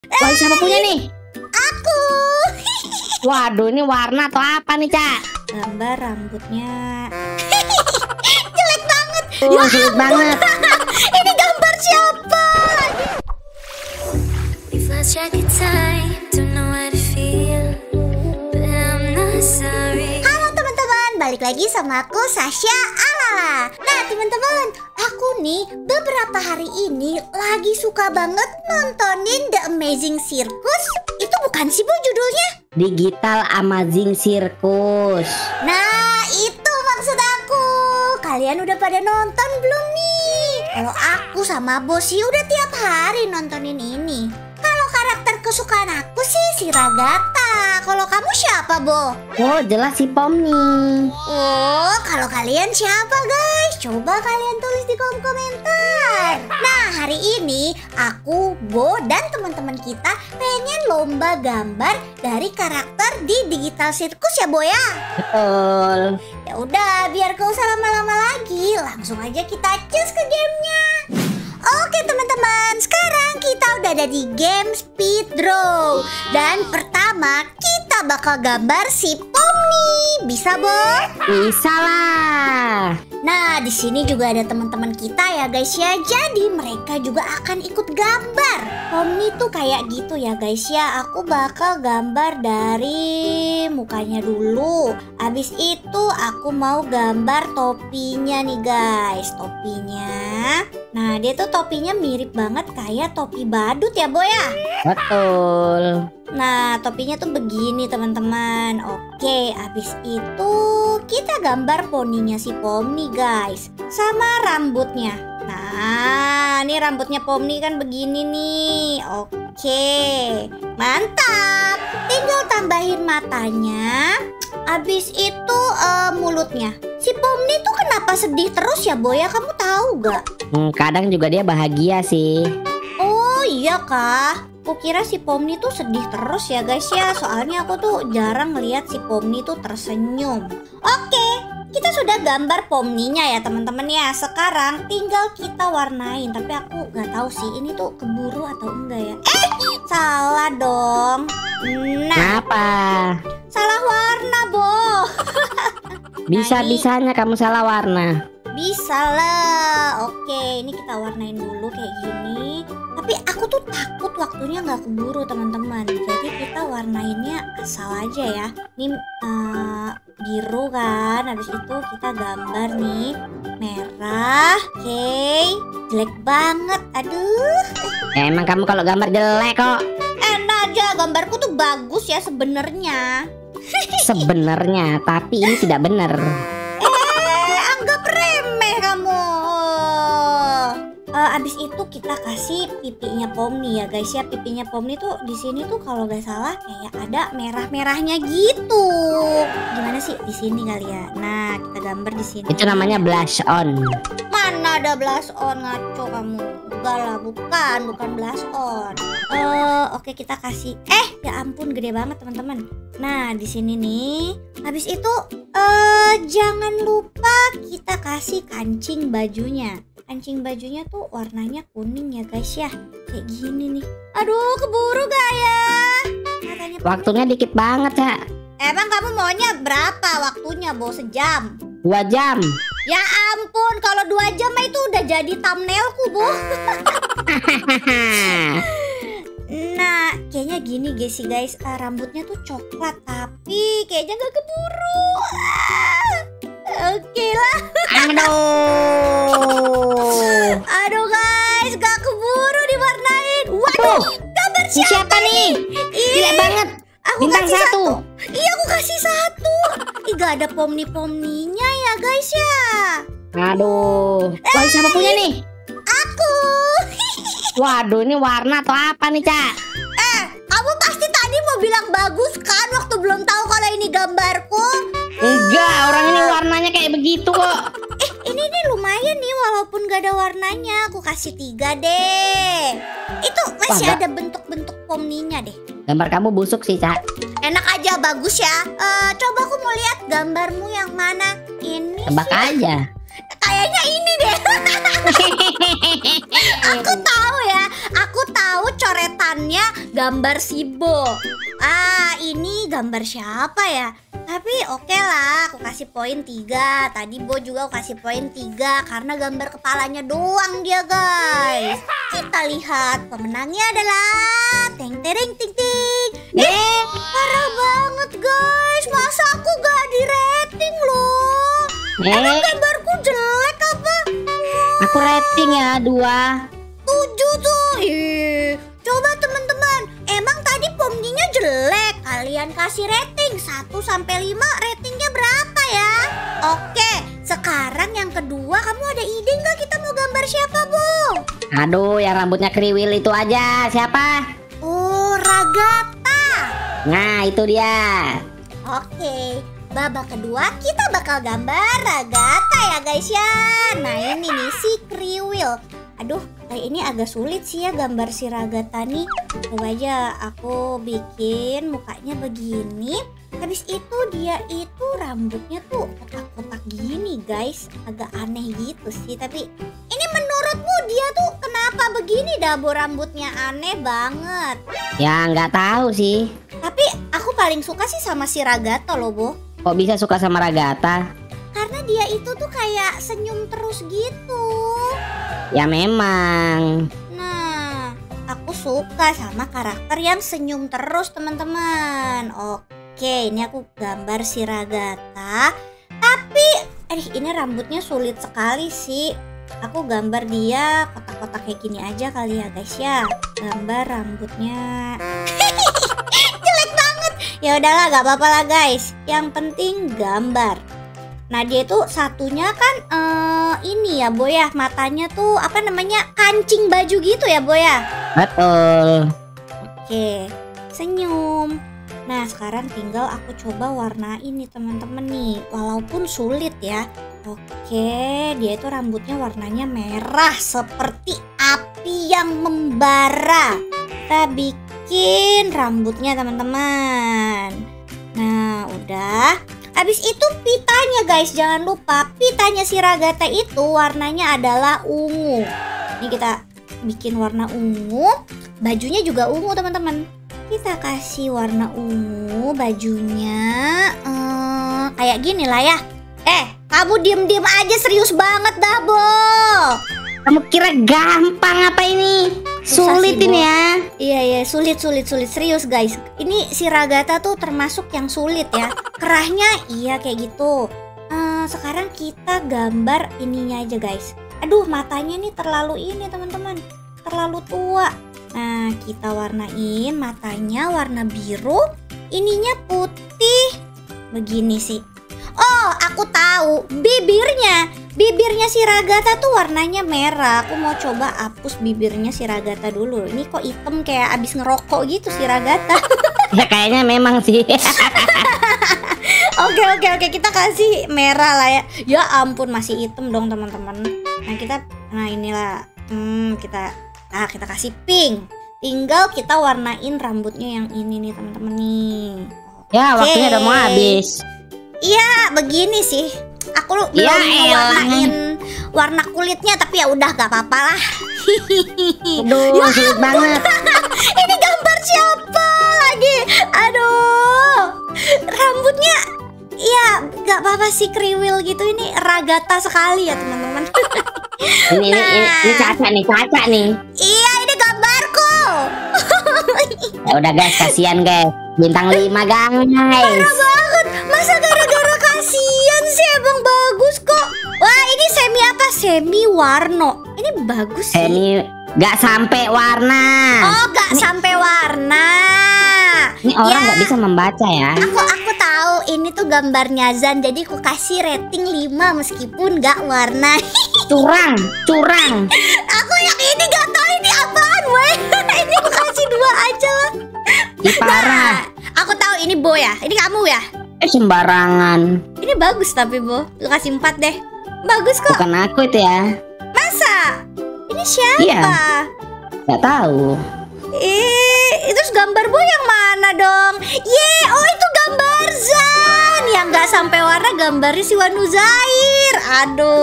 Wah, siapa punya nih? Aku. Waduh, ini warna atau apa nih, Cak? Gambar rambutnya. Jelek banget. Sulit banget. Ini gambar siapa? Halo teman-teman, balik lagi sama aku Sasha Alala. Nah teman-teman, aku nih beberapa hari ini lagi suka banget nontonin The Amazing Circus. Itu bukan sih Bu judulnya? Digital Amazing Circus. Nah itu maksud aku. Kalian udah pada nonton belum nih? Kalau aku sama Bo sih udah tiap hari nontonin ini. Kalau karakter kesukaan aku sih si Ragatha. Kalau kamu siapa, Bo? Oh, jelas si Pomni. Oh, kalau kalian siapa, guys? Coba kalian tulis di kolom komentar. Nah, hari ini aku, Bo, dan teman-teman kita pengen lomba gambar dari karakter di Digital Circus ya, Bo ya? Betul. Ya udah, biar gak usah lama-lama lagi, langsung aja kita cus ke gamenya. Oke teman-teman, sekarang kita udah ada di game Speed Draw. Dan pertama kita bakal gambar si Pomni. Bisa, Bo? Bisa lah. Nah, di sini juga ada teman-teman kita ya guys ya. Jadi mereka juga akan ikut gambar. Pomni tuh kayak gitu ya guys ya. Aku bakal gambar dari mukanya dulu. Habis itu aku mau gambar topinya nih guys. Topinya. Nah, dia tuh topinya mirip banget kayak topi badut ya, Bo ya? Betul. Nah, topinya tuh begini teman-teman. Oke, habis itu kita gambar poninya si Pomni guys. Sama rambutnya. Nah, ini rambutnya Pomni kan begini nih. Oke, mantap. Tinggal tambahin matanya. Habis itu mulutnya. Si Pomni tuh kenapa sedih terus ya, Bo ya? Kamu tahu gak? Kadang juga dia bahagia sih. Oh iya kah? Kukira si Pomni tuh sedih terus ya guys ya. Soalnya aku tuh jarang ngeliat si Pomni tuh tersenyum. Oke, kita sudah gambar Pomninya ya teman-teman ya. Sekarang tinggal kita warnain. Tapi aku gak tahu sih ini tuh keburu atau enggak ya. Salah dong. Nah, Kenapa? salah warna, Bo. Bisa-bisanya kamu salah warna. Bisa lah. Oke, ini kita warnain dulu kayak gini. Tapi aku tuh takut waktunya nggak keburu teman-teman. Jadi kita warnainnya asal aja ya. Ini biru kan. Habis itu kita gambar nih merah. Oke, jelek banget. Aduh. Ya, emang kamu kalau gambar jelek kok. Enak aja, gambarku tuh bagus ya sebenarnya. Sebenarnya, tapi ini tidak benar. Anggap remeh kamu. Abis itu kita kasih pipinya Pomni ya guys ya. Pipinya Pomni tuh di sini tuh kalau gak salah kayak ada merah-merahnya gitu. Gimana sih di sini kali ya? Nah, kita gambar di sini. Itu namanya blush on. Mana ada blush on, ngaco kamu. Enggak lah, bukan blush on. Oke, kita kasih. Ya ampun, gede banget teman-teman. Nah, di sini nih. Habis itu jangan lupa kita kasih kancing bajunya. Kancing bajunya tuh warnanya kuning ya guys ya. Kayak gini nih. Aduh, keburu gak ya? Katanya Waktunya dikit banget, Cak. Emang kamu maunya berapa waktunya, Bo? Sejam? 2 jam. Ya ampun, kalau 2 jam mah itu udah jadi thumbnailku, Bo. Nah, kayaknya gini guys sih guys. Rambutnya tuh coklat tapi kayaknya gak keburu. Oke lah. Aduh guys, gak keburu diwarnain. Waduh, gambar Siapa nih? Gila banget. Aku Bintang kasih 1. Iya, aku kasih 1. Gak ada Pomni-Pomninya ya guys ya. Aduh. Wah, siapa punya nih? Aku. Waduh, ini warna atau apa nih, Cak? Kamu pasti tadi mau bilang bagus kan waktu belum tahu kalau ini gambarku. Enggak, orang ini warnanya kayak begitu kok. Ini nih lumayan nih walaupun gak ada warnanya. Aku kasih 3 deh. Itu masih Wah, ada bentuk-bentuk Pomninya deh. Gambar kamu busuk sih, Cak. Enak aja, bagus ya. Coba aku mau lihat gambarmu yang mana. Ini Tebak sih. aja. Kayaknya ini deh. Aku tahu ya. Aku tahu tahu coretannya gambar si Bo. Ah, ini gambar siapa ya? Tapi oke lah, aku kasih poin 3. Tadi Bo juga aku kasih poin 3 karena gambar kepalanya doang dia, guys. Kita lihat pemenangnya adalah Teng tereng ting ting. Parah banget, guys. Masa aku gak di rating loh? Emang gambarku jelek apa? Aku rating ya 2. 7 tuh. Coba teman-teman, emang tadi Pomninya jelek. Kalian kasih rating 1 sampai 5, ratingnya berapa ya? Oke, sekarang yang kedua, kamu ada ide nggak kita mau gambar siapa, Bu? Aduh, yang rambutnya kriwil itu aja. Siapa? Oh, Ragatha. Nah, itu dia. Oke, babak kedua kita bakal gambar Ragatha ya guys ya. Nah ini nih si kriwil. Aduh, kayak ini agak sulit sih ya gambar si Ragatha nih. Coba aja aku bikin mukanya begini. Habis itu dia itu rambutnya tuh kotak-kotak gini guys. Agak aneh gitu sih. Tapi ini menurutmu dia tuh kenapa begini Dabo, rambutnya aneh banget? Ya nggak tahu sih. Tapi aku paling suka sih sama si Ragatha loh, Bo. Kok bisa suka sama Ragatha? Karena dia itu tuh kayak senyum terus gitu. Ya memang. Nah, aku suka sama karakter yang senyum terus teman-teman. Oke, ini aku gambar si Ragatha. Tapi, ini rambutnya sulit sekali sih. Aku gambar dia kotak-kotak kayak gini aja kali ya guys ya. Gambar rambutnya. Jelek banget. Ya udahlah, gak apa-apa lah guys. Yang penting gambar. Nah dia tuh satunya kan ini ya Bo ya, matanya tuh apa namanya, kancing baju gitu ya Bo ya. Betul. Oke, senyum. Nah sekarang tinggal aku coba warnain nih teman-teman nih, walaupun sulit ya. Oke, dia itu rambutnya warnanya merah seperti api yang membara. Kita bikin rambutnya teman-teman. Nah udah. Habis itu pitanya guys, jangan lupa pitanya si Ragatha itu warnanya adalah ungu. Ini kita bikin warna ungu, bajunya juga ungu teman-teman. Kita kasih warna ungu bajunya, kayak gini lah ya. Kamu diem-diem aja, serius banget dah Bo. Kamu kira gampang apa ini? Sulit sih, ini ya. Iya sulit serius guys. Ini si Ragatha tuh termasuk yang sulit ya. Kerahnya iya kayak gitu. Sekarang kita gambar ininya aja guys. Aduh matanya nih terlalu ini teman-teman, terlalu tua. Nah kita warnain matanya warna biru, ininya putih. Begini sih. Oh aku tahu, bibirnya si Ragatha tuh warnanya merah. Aku mau coba hapus bibirnya si Ragatha dulu. Ini kok hitam kayak abis ngerokok gitu si Ragatha. Ya kayaknya memang sih. Oke, kita kasih merah lah ya. Ya ampun masih hitam dong teman-teman. Nah inilah kita kasih pink. Tinggal kita warnain rambutnya yang ini nih teman-teman nih. Ya waktunya udah mau habis. Iya begini sih. Aku belum warnain warna kulitnya, tapi ya udah gak apa-apa lah. Aduh ya sulit banget. Ini gambar siapa lagi? Aduh, rambutnya ya gak apa-apa sih kriwil gitu. Ini Ragatha sekali ya teman-teman. Ini Caca nih. Iya ini gambarku. Ya udah guys, kasihan guys. Bintang 5 guys. Parah banget. Masa gara-gara kasihan sih, emang bagus kok. Wah ini semi warno. Ini bagus sih. Semi gak sampai warna. Oh gak sampai warna. Ini orang gak bisa membaca ya. Aku tahu ini tuh gambarnya Zan, jadi aku kasih rating 5 meskipun gak warna. Curang. Aku yang ini gak tahu ini apaan weh. Ini aku kasih 2 aja lah. Parah. Nah, aku tahu ini Bo ya. Ini kamu ya. Sembarangan. Ini bagus tapi Bo. Lu kasih 4 deh. Bagus kok. Bukan aku itu ya. Masa? Ini siapa? Iya. Gak tahu. Terus gambar Bo yang mana dong? Oh itu gambar Zan. Yang gak sampai warna gambarnya si Wanu Zair.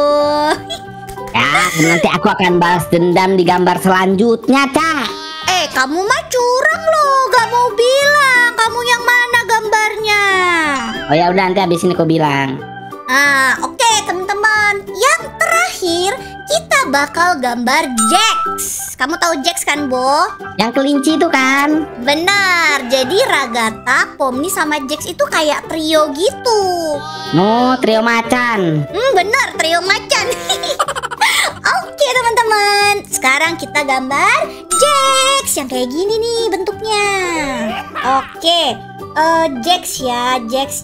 Aduh. Ya nanti aku akan balas dendam di gambar selanjutnya Cak. kamu mah curang loh, gak mau bilang kamu yang mana gambarnya. Oh ya udah, nanti habis ini aku bilang. Nah, oke teman-teman. Yang terakhir kita bakal gambar Jax. Kamu tahu Jax kan, Bo? Yang kelinci itu kan? Benar. Jadi Ragatha, Pomni sama Jax itu kayak trio gitu. Oh, trio macan. Benar, trio macan. Oke teman-teman, sekarang kita gambar Jax yang kayak gini nih bentuknya. Oke, Jax ya, Jax.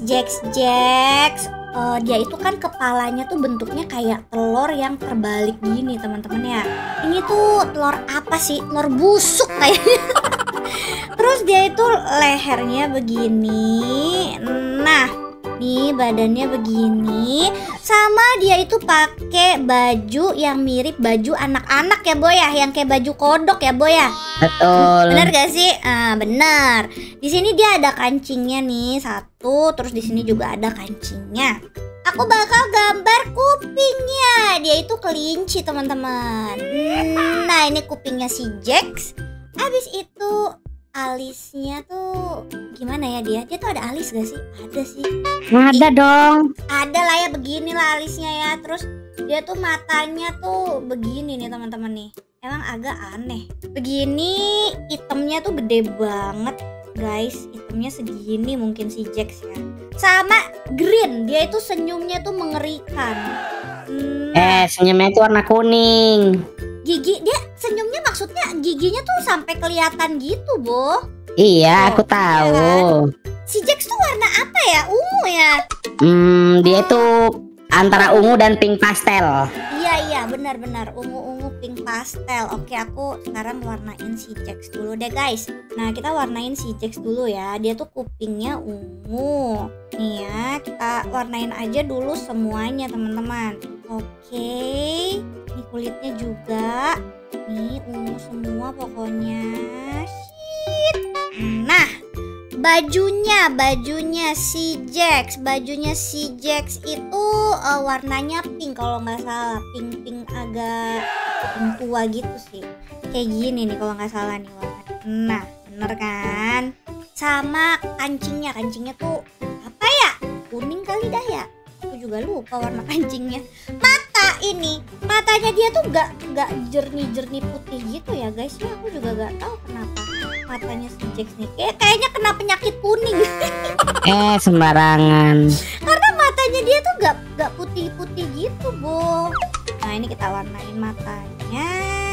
Dia itu kan kepalanya tuh bentuknya kayak telur yang terbalik gini teman-teman ya. Ini tuh telur apa sih? Telur busuk kayaknya. Terus dia itu lehernya begini. Nah, nih badannya begini. Sama dia itu pakai baju yang mirip baju anak-anak ya Boy ya, yang kayak baju kodok ya Boy ya. Betul. Bener gak sih? Bener. Di sini dia ada kancingnya nih satu, terus di sini juga ada kancingnya. Aku bakal gambar kupingnya. Dia itu kelinci teman-teman. Nah ini kupingnya si Jax. Habis itu alisnya tuh gimana ya dia? Dia tuh ada alis gak sih? Ada sih. Ada dong. Ada lah ya, beginilah alisnya ya. Terus dia tuh matanya tuh begini nih teman-teman nih. Emang agak aneh. Begini, hitamnya tuh gede banget guys. Hitamnya segini mungkin si Jax ya. Sama green, dia itu senyumnya tuh mengerikan. Senyumnya itu warna kuning. Gigi, dia senyumnya maksudnya giginya tuh sampai kelihatan gitu, Bo. Iya, aku tahu. Si Jax tuh warna apa ya? Ungu ya? Dia itu antara ungu dan pink pastel. Iya, benar-benar ungu-ungu pink pastel. Oke, aku sekarang warnain si Jax dulu deh, guys. Nah, kita warnain si Jax dulu ya. Dia tuh kupingnya ungu. Nih ya, kita warnain aja dulu semuanya, teman-teman. Oke. Ini kulitnya juga. Nih, ungu semua pokoknya. Shit. Nah, bajunya si Jax itu warnanya pink kalau nggak salah, pink agak tua gitu sih, kayak gini nih kalau nggak salah nih warnanya. Nah bener kan. Sama kancingnya tuh apa ya, kuning kali dah ya, aku juga lupa warna kancingnya. Matanya dia tuh nggak jernih putih gitu ya guys ya, aku juga nggak tahu kenapa matanya si Jax nih kayaknya kena penyakit kuning. Sembarangan. Karena matanya dia tuh nggak putih gitu, Bo. Nah ini kita warnain matanya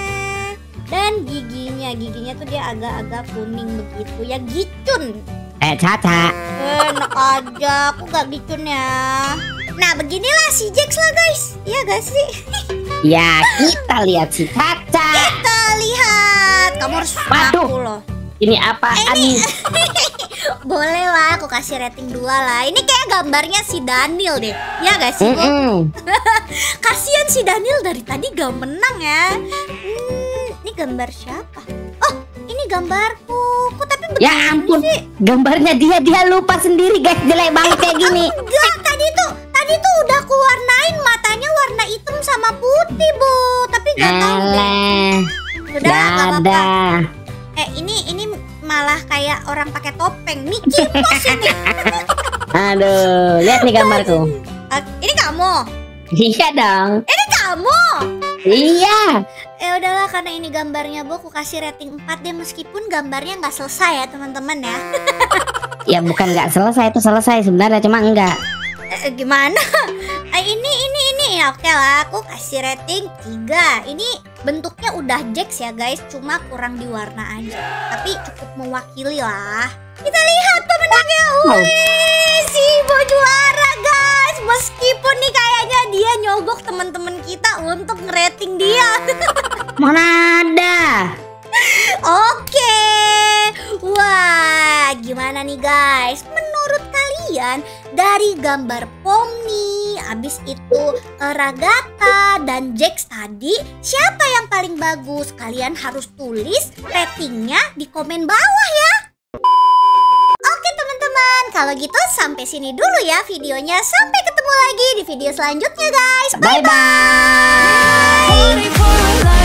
dan giginya tuh dia agak-agak kuning begitu ya, gicun. Caca. Enak aja, aku gak gicun ya. Nah beginilah si Jax lah guys, iya gak sih? Ya kita lihat si Caca. Kita lihat, kamu harus ngaku loh. Ini apa? Ini boleh lah, aku kasih rating 2 lah. Ini kayak gambarnya si Daniel deh, ya gak sih? Kasian si Daniel dari tadi gak menang ya. Ini gambar siapa? Oh ini gambarku. Kok tapi begini ya ampun sih? Gambarnya dia lupa sendiri guys, jelek banget kayak gini. Enggak, tadi tuh udah aku warnain matanya warna hitam sama putih, Bu. Tapi gak tahu deh. Udah gak apa-apa. Ini malah kayak orang pakai topeng. Mickey Mouse ini. Aduh, lihat nih gambarku. Ini kamu? Iya dong. Ini kamu? Iya. Udahlah, karena ini gambarnya, Bu, aku kasih rating 4 deh, meskipun gambarnya nggak selesai ya teman-teman ya. Ya bukan nggak selesai, itu selesai sebenarnya, cuma enggak. Gimana? Ini ya oke lah, aku kasih rating 3. Ini bentuknya udah Jax ya guys, cuma kurang di warna aja, tapi cukup mewakili lah. Kita lihat pemenangnya. Si Bo juara guys, meskipun nih kayaknya dia nyogok teman-teman kita untuk ngerating dia. Mana ada. Oke. Wah, gimana nih guys? Menurut kalian dari gambar Pomni, abis itu Ragatha dan Jax tadi, siapa yang paling bagus? Kalian harus tulis ratingnya di komen bawah ya. Oke teman-teman, kalau gitu sampai sini dulu ya videonya. Sampai ketemu lagi di video selanjutnya guys. Bye-bye.